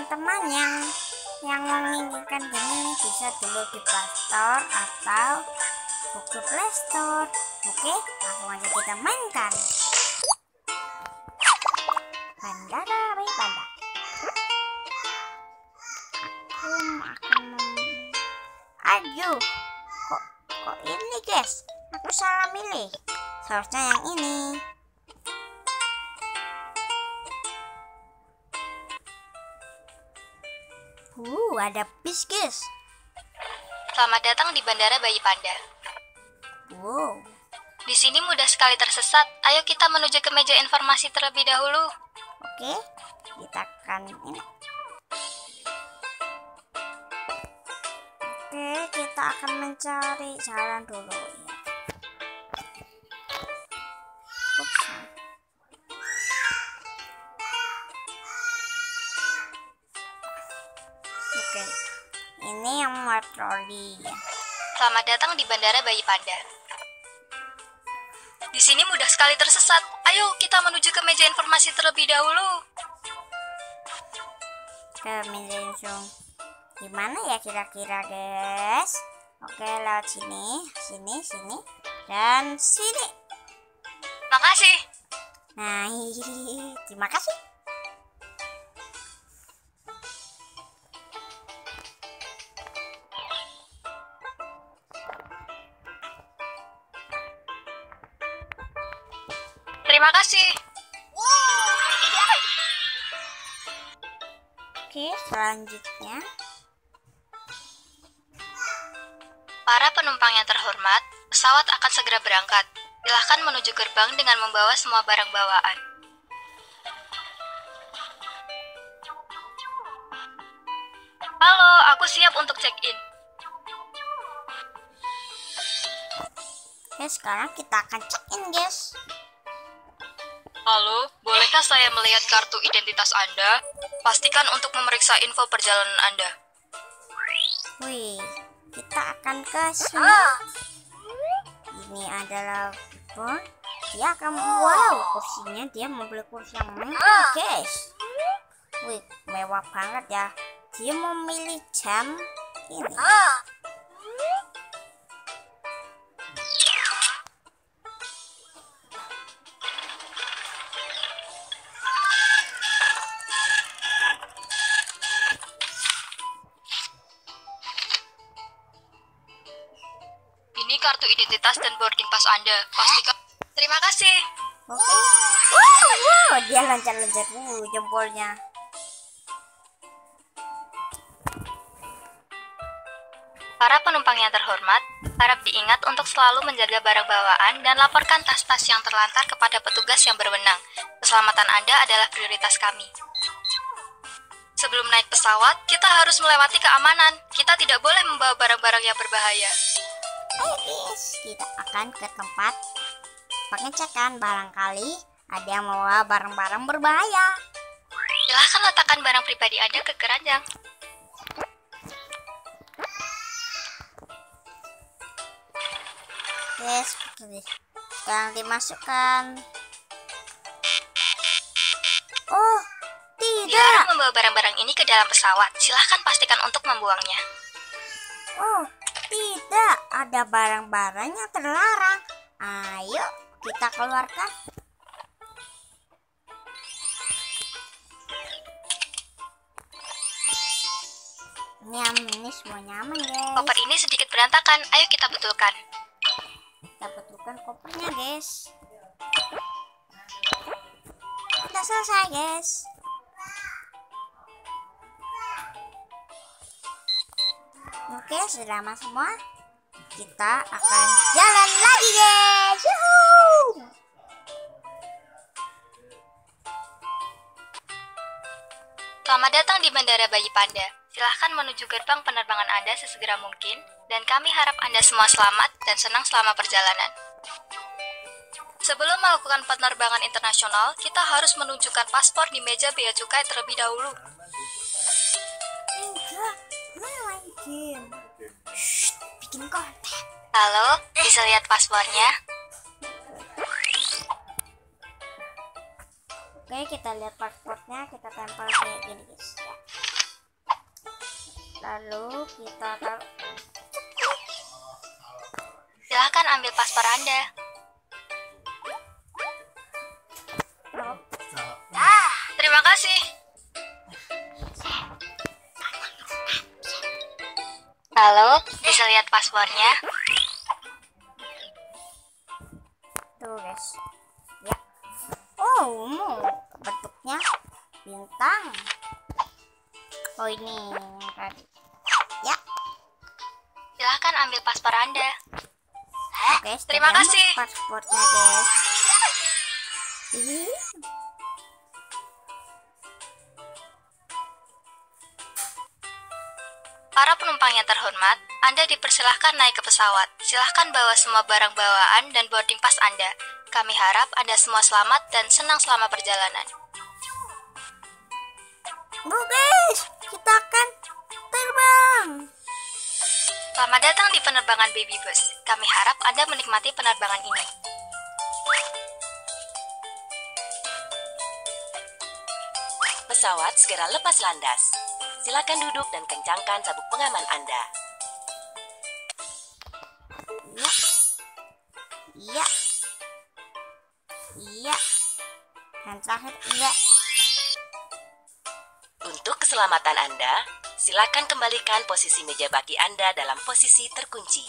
teman-teman yang menginginkan gini bisa dulu di Play Store atau Google Play Store. Oke, langsung aja kita mainkan. Bandara Bayi Panda. Aduh, kok ini guys? Aku salah milih. Seharusnya yang ini. Ada bis guys. Selamat datang di Bandara Bayi Panda. Wow. Di sini mudah sekali tersesat. Ayo kita menuju ke meja informasi terlebih dahulu. Oke, kita akan ini. Oke, kita akan mencari jalan dulu. Ups. Oke, ini yang patroli. Selamat datang di Bandara Bayi Panda. Di sini mudah sekali tersesat. Ayo kita menuju ke meja informasi terlebih dahulu. Ke meja informasi. Gimana ya kira-kira guys? Oke, lewat sini, sini, dan sini. Makasih. Nah, terima kasih. Terima kasih. Oke, selanjutnya. Para penumpang yang terhormat, pesawat akan segera berangkat. Silahkan menuju gerbang dengan membawa semua barang bawaan. Halo, aku siap untuk check-in. Oke, sekarang kita akan check-in guys. Halo, bolehkah saya melihat kartu identitas Anda? Pastikan untuk memeriksa info perjalanan Anda. Wih, kita akan ke sini. Ini adalah people. Dia akan kursinya, dia mau beli kursi yang mewah guys. Wih, mewah banget ya. Dia memilih jam ini. Ini kartu identitas dan boarding pass Anda. Pastikan. Terima kasih. Oke. Wow, dia loncat-loncat jempolnya. Para penumpang yang terhormat, harap diingat untuk selalu menjaga barang bawaan dan laporkan tas-tas yang terlantar kepada petugas yang berwenang. Keselamatan Anda adalah prioritas kami. Sebelum naik pesawat, kita harus melewati keamanan. Kita tidak boleh membawa barang-barang yang berbahaya. Ayo guys, kita akan ke tempat pengecekan. Barangkali ada yang membawa barang-barang berbahaya. Silahkan letakkan barang pribadi Anda ke keranjang. Yes, sekarang dimasukkan. Oh, tidak. Dilarang membawa barang-barang ini ke dalam pesawat. Silahkan pastikan untuk membuangnya. Oh, tidak. Ada barang-barang yang terlarang. Ayo, kita keluarkan. Ini semua nyaman guys. Koper ini sedikit berantakan. Ayo kita betulkan. Kita betulkan kopernya guys. Sudah selesai guys. Oke, sudah aman semua. Kita akan jalan lagi guys. Yuhuu. Selamat datang di Bandara Bayi Panda. Silahkan menuju gerbang penerbangan Anda sesegera mungkin, dan kami harap Anda semua selamat dan senang selama perjalanan. Sebelum melakukan penerbangan internasional, kita harus menunjukkan paspor di meja bea cukai terlebih dahulu. Enggak, main game. Shh, bikin konten. Halo, bisa lihat paspornya? Oke, kita lihat pasportnya, kita tempel kayak gini guys ya. Lalu kita taruh. Silahkan ambil paspor Anda. Terima kasih. Halo, bisa lihat paspornya? Tuh guys, ya. Oh, bentuknya bintang. Oh ini tadi. Ya. Silahkan ambil paspor Anda. Oke, Terima kita kasih. ambil paspornya guys. Ih. Para penumpang yang terhormat, Anda dipersilahkan naik ke pesawat. Silahkan bawa semua barang bawaan dan boarding pass Anda. Kami harap Anda semua selamat dan senang selama perjalanan. Go guys, kita akan terbang. Selamat datang di penerbangan Baby Bus. Kami harap Anda menikmati penerbangan ini. Pesawat segera lepas landas. Silakan duduk dan kencangkan sabuk pengaman Anda. Iya. Iya. Iya. Yang terakhir iya. Untuk keselamatan Anda, silakan kembalikan posisi meja baki Anda dalam posisi terkunci.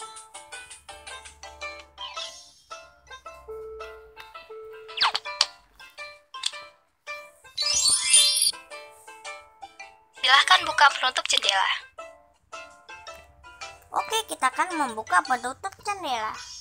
Silahkan buka penutup jendela. Oke, kita akan membuka penutup jendela.